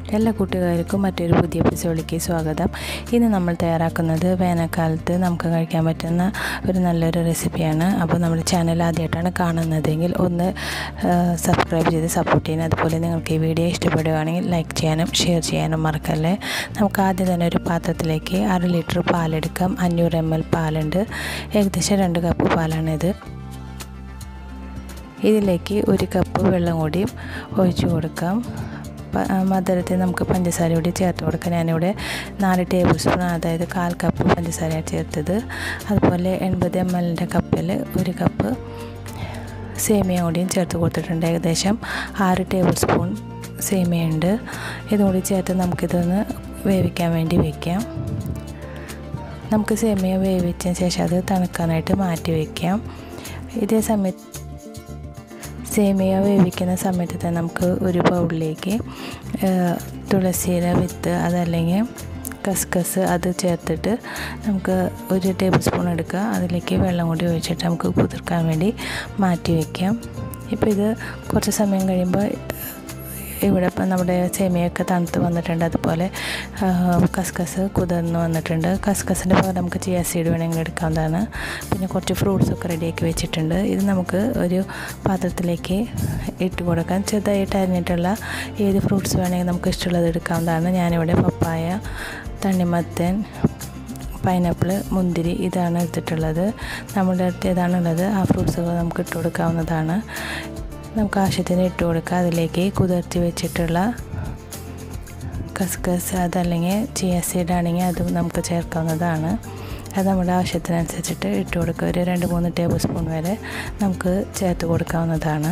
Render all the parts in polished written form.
എല്ലാ കൂട്ടുകാർക്കും മറ്റൊരു പുതിയ എപ്പിസോഡിലേക്ക് സ്വാഗതം. ഇന്ന് നമ്മൾ തയ്യാറാക്കുന്നത് വേനൽക്കാലത്ത് നമുക്ക് കഴിക്കാൻ പറ്റുന്ന ഒരു നല്ലൊരു റെസിപ്പിയാണ്. അപ്പോൾ നമ്മുടെ ചാനൽ ആദ്യമായിട്ടാണ് കാണുന്നതെങ്കിൽ ഒന്ന് സബ്സ്ക്രൈബ് ചെയ്ത് സപ്പോർട്ട് ചെയ്യണം. അതുപോലെ നിങ്ങൾക്ക് ഈ വീഡിയോ ഇഷ്ടപ്പെടുകയാണെങ്കിൽ ലൈക്ക് ചെയ്യാനും ഷെയർ ചെയ്യാനും മറക്കല്ലേ. നമുക്ക് ആദ്യം തന്നെ ഒരു പാത്രത്തിലേക്ക് 1/2 ലിറ്റർ പാലെടുക്കാം. 500 ml പാലുണ്ട്, ഏകദേശം 2 കപ്പ് പാലാണിത്. ഇതിലേക്ക് 1 കപ്പ് വെള്ളം കൂടി ഒഴിച്ചു കൊടുക്കാം. മധുരത്തിൽ നമുക്ക് പഞ്ചസാര കൂടി ചേർത്ത് കൊടുക്കാം. ഞാനിവിടെ 4 ടേബിൾ സ്പൂൺ, അതായത് 1/4 കപ്പ് പഞ്ചസാരയാണ് ചേർത്തത്. അതുപോലെ 80 ml കപ്പിൽ 1 കപ്പ് സേമിയ കൂടിയും ചേർത്ത് കൊടുത്തിട്ടുണ്ട്. ഏകദേശം 6 ടേബിൾ സ്പൂൺ സേമിയ ഉണ്ട്. ഇതുകൂടി ചേർത്ത് നമുക്കിതൊന്ന് വേവിക്കാൻ വേണ്ടി വയ്ക്കാം. നമുക്ക് സേമിയ വേവിച്ചതിന് ശേഷം അത് തണുക്കാനായിട്ട് മാറ്റി വയ്ക്കാം. ഇതേ സമയത്ത് സേമിയ വേവിക്കുന്ന സമയത്ത് തന്നെ നമുക്ക് ഒരു ബൗളിലേക്ക് തുളസിയില വിത്ത് അതല്ലെങ്കിൽ കസ്കസ് അത് ചേർത്തിട്ട് നമുക്ക് 1 ടേബിൾ സ്പൂൺ എടുക്കുക. അതിലേക്ക് വെള്ളം കൂടി ഒഴിച്ചിട്ട് നമുക്ക് കുതിർക്കാൻ വേണ്ടി മാറ്റി വയ്ക്കാം. ഇപ്പോൾ ഇത് കുറച്ച് സമയം കഴിയുമ്പോൾ ഇവിടെ ഇപ്പം നമ്മുടെ സേമിയൊക്കെ തണുത്ത് വന്നിട്ടുണ്ട്. അതുപോലെ കസ്കസ് കുതിർന്ന് വന്നിട്ടുണ്ട്. കസ്കസിൻ്റെ പകരം നമുക്ക് ചിയ സീഡ് വേണമെങ്കിൽ എടുക്കാവുന്നതാണ്. പിന്നെ കുറച്ച് ഫ്രൂട്ട്സൊക്കെ റെഡിയാക്കി വെച്ചിട്ടുണ്ട്. ഇത് നമുക്ക് ഒരു പാത്രത്തിലേക്ക് ഇട്ട് കൊടുക്കാം. ചെറുതായിട്ട് അരിഞ്ഞിട്ടുള്ള ഏത് ഫ്രൂട്ട്സ് വേണമെങ്കിൽ നമുക്ക് ഇഷ്ടമുള്ളത് എടുക്കാവുന്നതാണ്. ഞാനിവിടെ പപ്പായ, തണ്ണിമത്തൻ, പൈനാപ്പിൾ, മുന്തിരി ഇതാണ് എടുത്തിട്ടുള്ളത്. നമ്മുടെ അടുത്ത് ഏതാണുള്ളത് ആ ഫ്രൂട്ട്സുകൾ നമുക്ക് ഇട്ട് കൊടുക്കാവുന്നതാണ്. നമുക്ക് ആവശ്യത്തിന് ഇട്ട് കൊടുക്കുക. അതിലേക്ക് കുതിർത്തി വെച്ചിട്ടുള്ള കസ്കസ് അതല്ലെങ്കിൽ ചിയ സീഡ് ആണെങ്കിൽ അതും നമുക്ക് ചേർക്കാവുന്നതാണ്. അത് നമ്മുടെ ആവശ്യത്തിനനുസരിച്ചിട്ട് ഇട്ട് കൊടുക്കുക. ഒരു 2-3 ടേബിൾ സ്പൂൺ വരെ നമുക്ക് ചേർത്ത് കൊടുക്കാവുന്നതാണ്.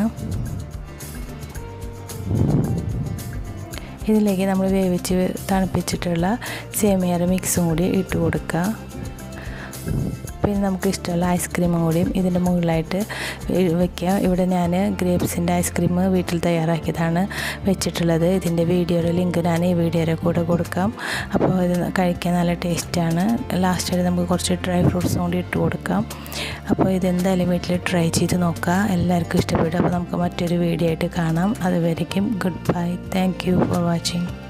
ഇതിലേക്ക് നമ്മൾ വേവിച്ച് തണുപ്പിച്ചിട്ടുള്ള സേമിയയുടെ മിക്സും കൂടി ഇട്ട് കൊടുക്കുക. പിന്നെ നമുക്ക് ഇഷ്ടമുള്ള ഐസ്ക്രീമും കൂടിയും ഇതിൻ്റെ മുകളിലായിട്ട് വയ്ക്കാം. ഇവിടെ ഞാൻ ഗ്രേപ്സിൻ്റെ ഐസ്ക്രീം വീട്ടിൽ തയ്യാറാക്കിയതാണ് വെച്ചിട്ടുള്ളത്. ഇതിൻ്റെ വീഡിയോയുടെ ലിങ്ക് ഞാൻ ഈ വീഡിയോയുടെ കൂടെ കൊടുക്കാം. അപ്പോൾ ഇത് കഴിക്കാൻ നല്ല ടേസ്റ്റാണ്. ലാസ്റ്റായിട്ട് നമുക്ക് കുറച്ച് ഡ്രൈ ഫ്രൂട്ട്സും കൂടി ഇട്ട് കൊടുക്കാം. അപ്പോൾ ഇതെന്തായാലും വീട്ടിൽ ട്രൈ ചെയ്ത് നോക്കുക. എല്ലാവർക്കും ഇഷ്ടപ്പെടും. അപ്പോൾ നമുക്ക് മറ്റൊരു വീഡിയോ ആയിട്ട് കാണാം. അതുവരേക്കും goodbye. Thank you for watching.